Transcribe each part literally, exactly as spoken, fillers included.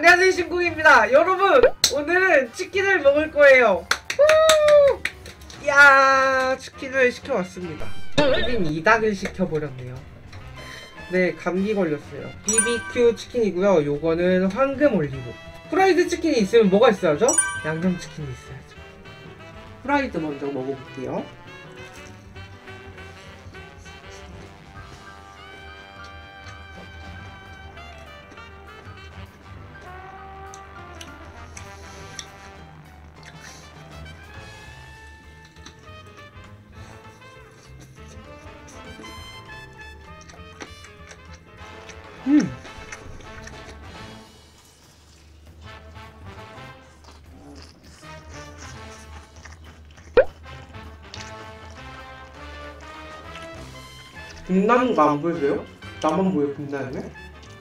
안녕하세요, 신궁입니다. 여러분, 오늘은 치킨을 먹을 거예요. 후! 야, 치킨을 시켜왔습니다. 일 인 이 닭을 시켜버렸네요. 네, 감기 걸렸어요. 비비큐 치킨이고요. 요거는 황금 올리브. 프라이드 치킨이 있으면 뭐가 있어야죠? 양념 치킨이 있어야죠. 프라이드 먼저 먹어볼게요. 음. 빛나는 거 안 보이세요? 나만 보여, 빛나는 게?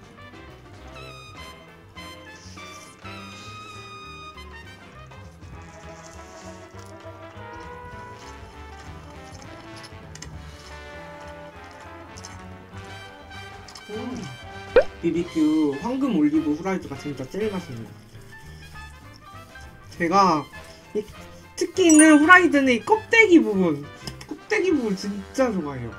음. 비비큐 황금 올리브 후라이드가 진짜 제일 맛있네요. 제가 이 치킨은 후라이드는 이 껍데기 부분 껍데기 부분 진짜 좋아해요.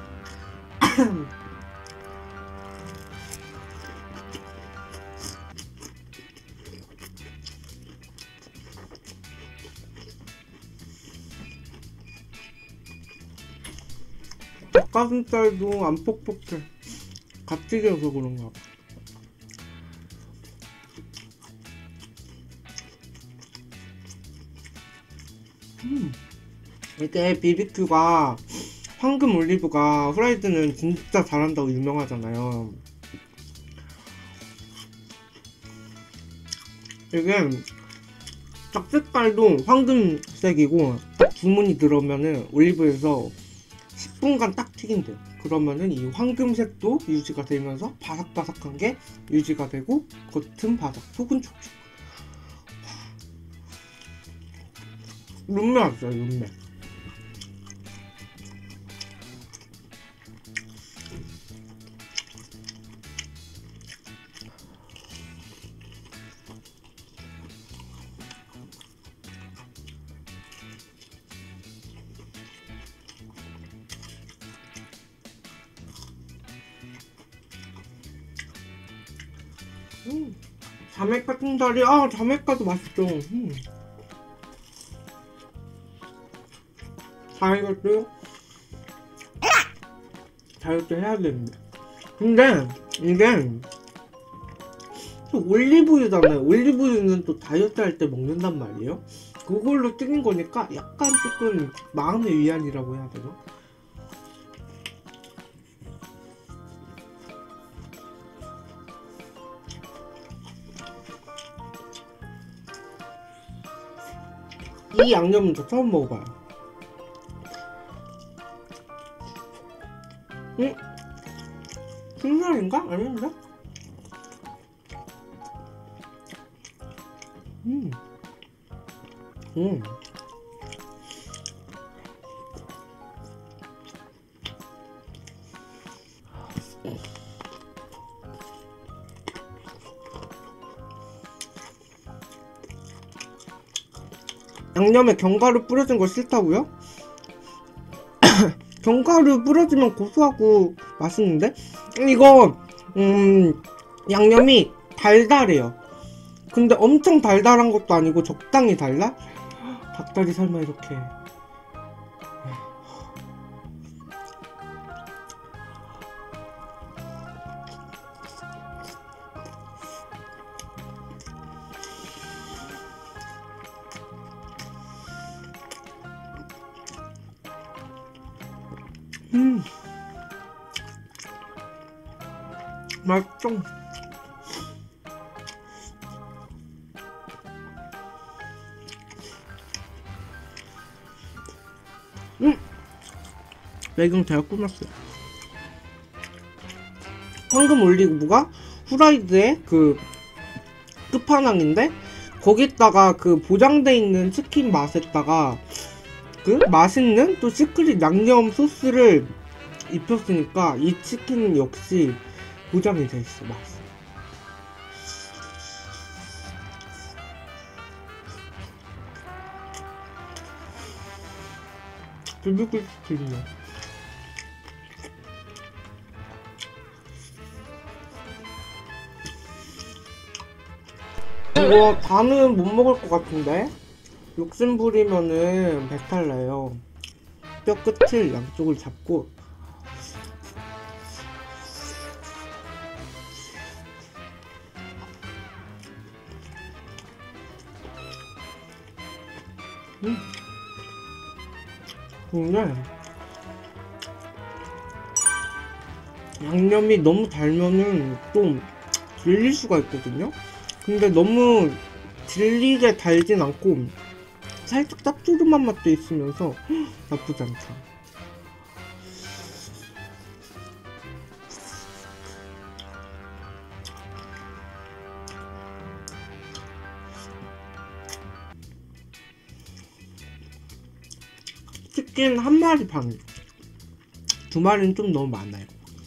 닭가슴살도 안 퍽퍽해. 같이 겨서 그런가 봐. 음. 이게 비비큐가 황금 올리브가 후라이드는 진짜 잘한다고 유명하잖아요. 이게 딱 색깔도 황금색이고 딱 주문이 들어오면은 올리브에서 십 분간 딱 튀긴대요. 그러면은 이 황금색도 유지가 되면서 바삭바삭한 게 유지가 되고 겉은 바삭 속은 촉촉. 눈매 왔어요, 눈매. 음, 자메카 통다리, 아, 자메카도 맛있죠. 음. 다이어트 다이어트 해야 되는데. 근데 이게 또 올리브유잖아요. 올리브유는 또 다이어트 할 때 먹는단 말이에요. 그걸로 튀긴 거니까 약간 조금 마음의 위안이라고 해야 되나? 이 양념은 저 처음 먹어봐요. 응? 순살인가? 아닌데? 음. 음. 양념에 견과류 뿌려진 거 싫다고요? 견과류 뿌려주면 고소하고 맛있는데? 이거 음 양념이 달달해요. 근데 엄청 달달한 것도 아니고 적당히 달달? 닭다리 설마 이렇게. 음 맛있어. 음 매경 제가 끝났어요. 황금 올리브가 후라이드의 그 끝판왕인데 거기다가 그 보장돼 있는 치킨 맛에다가 그 맛있는 또 시크릿 양념 소스를 입혔으니까 이 치킨 역시 보장이 돼있어. 맛있어. 비비큐 치킨이요. 이거 다는 못 먹을 것 같은데? 욕심 부리면은 배탈 나요. 뼈 끝을 양쪽을 잡고 음. 근데 양념이 너무 달면은 좀 질릴 수가 있거든요? 근데 너무 질리게 달진 않고 살짝 짭조름한 맛도 있으면서 나쁘지 않죠. 치킨 한 마리 반. 두 마리는 좀 너무 많아요.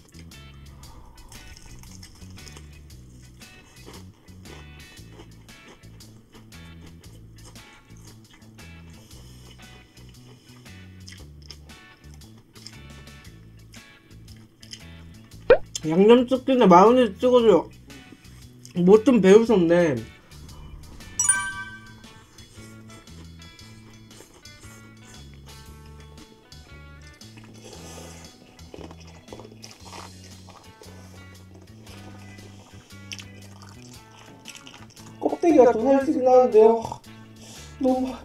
양념치킨에 마요네즈 찍어줘요. 뭐 좀 배우셨네. 껍데기가 더 살찌긴 하는데요. 너무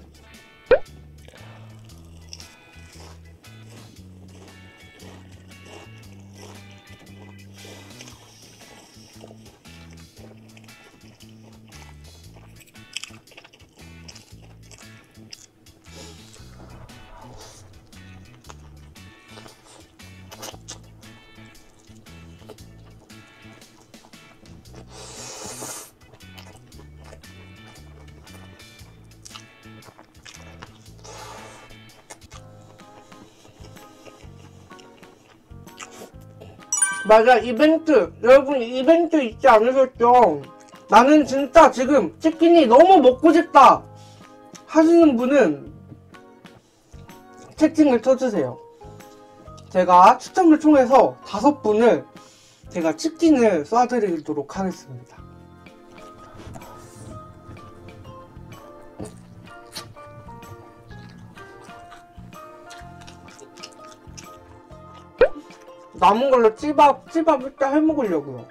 맞아, 이벤트! 여러분 이벤트 있지 않으셨죠? 나는 진짜 지금 치킨이 너무 먹고 싶다 하시는 분은 채팅을 쳐주세요. 제가 추첨을 통해서 다섯 분을 제가 치킨을 쏴드리도록 하겠습니다. 남은 걸로 찌밥, 찌밥 일단 해먹으려고요.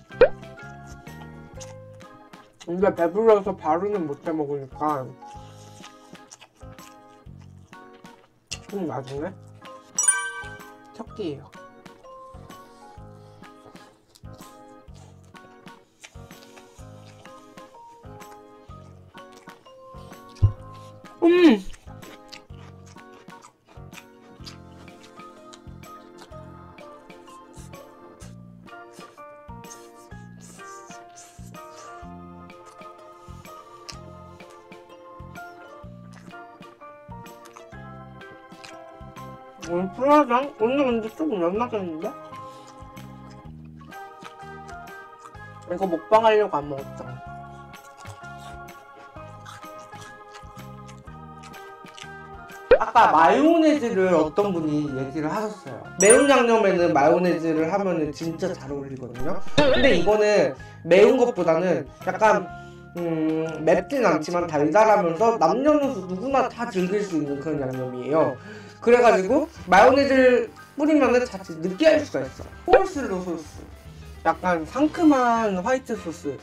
근데 배불러서 바로는 못 해먹으니까 좀 나중에 첫 끼예요. 음! 오늘 프라장? 오늘 근데 조금 연나겠는데? 이거 먹방 하려고 안 먹었죠. 아까 마요네즈를 어떤 분이 얘기를 하셨어요. 매운 양념에는 마요네즈를 하면은 진짜 잘 어울리거든요. 근데 이거는 매운 것보다는 약간 음, 맵진 않지만 달달하면서 남녀노소 누구나 다 즐길 수 있는 그런 양념이에요. 그래가지고 마요네즈를 뿌리면은 자칫 느끼할 수가 있어. 콜슬로 소스, 약간 상큼한 화이트 소스.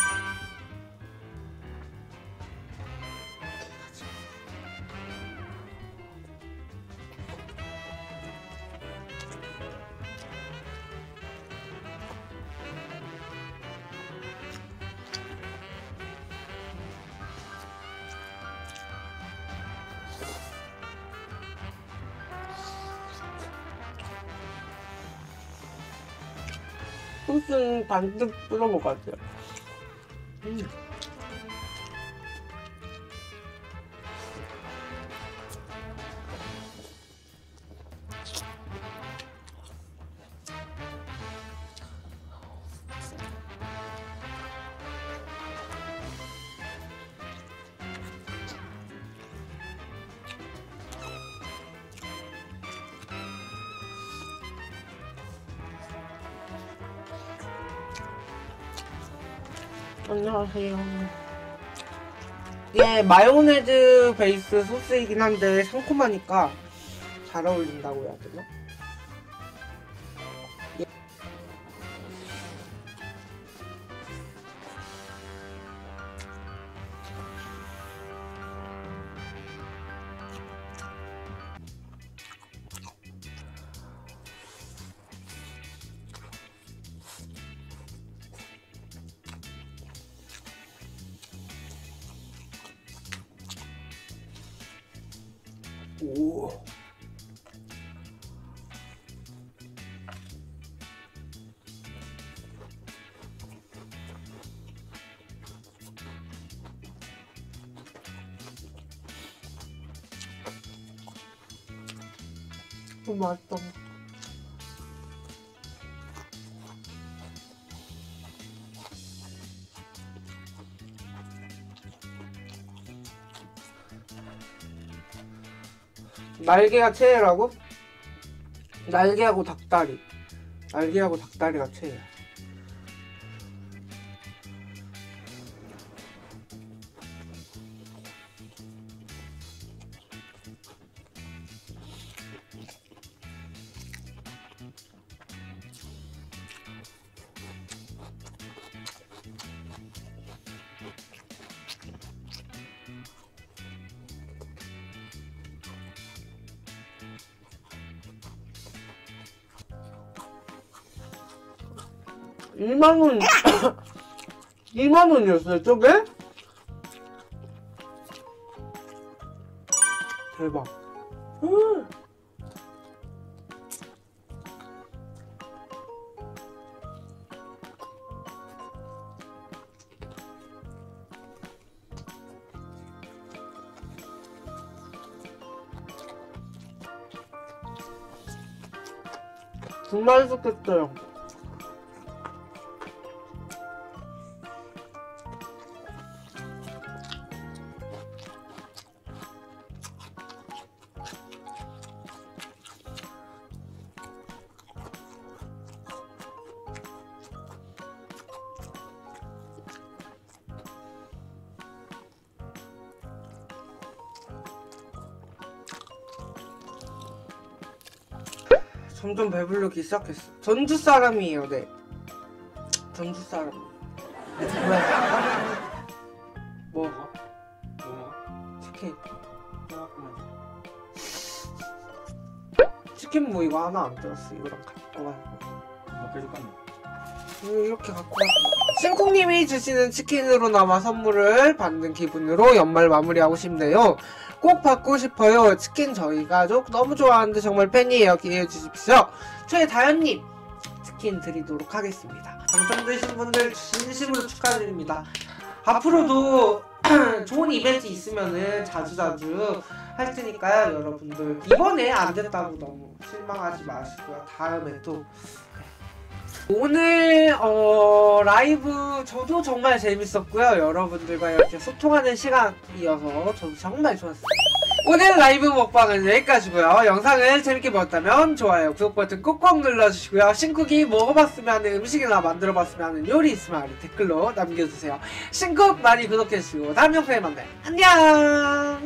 소스는 반뜩 뿌려 먹어야 돼요. 음. 안녕하세요. 이게 마요네즈 베이스 소스이긴 한데 상콤하니까 잘 어울린다고 해야 되나? 오. 너무 맛있다. 날개가 최애라고? 날개하고 닭다리. 날개하고 닭다리가 최애야. 이만 원, 이만 원이었어요, 저게? 대박. 음. 정말 맛있겠어요. 점점 배부르기 시작했어. 전주 사람이에요, 네. 전주 사람. 뭐? 뭐? 치킨. 치킨 뭐 이거 하나 안 들었어. 이거랑 갖고 가는 거. 먹혀줄까? 이렇게 갖고 가. 신쿵님이 주시는 치킨으로나마 선물을 받는 기분으로 연말 마무리하고 싶네요. 꼭 받고 싶어요. 치킨 저희 가족 너무 좋아하는데 정말 팬이에요. 기회해 주십시오. 최다현님 치킨 드리도록 하겠습니다. 당첨되신 분들 진심으로 축하드립니다. 앞으로도 좋은 이벤트 있으면은 자주자주 할 테니까요. 여러분들 이번에 안 됐다고 너무 실망하지 마시고요. 다음에 또 오늘 어, 라이브 저도 정말 재밌었고요. 여러분들과 이렇게 소통하는 시간이어서 저도 정말 좋았어요. 오늘 라이브 먹방은 여기까지고요. 영상을 재밌게 보셨다면 좋아요, 구독 버튼 꾹꾹 눌러주시고요. 신쿡이 먹어봤으면 하는 음식이나 만들어봤으면 하는 요리 있으면 아래 댓글로 남겨주세요. 신쿡 많이 구독해주시고 다음 영상에 만나요. 안녕.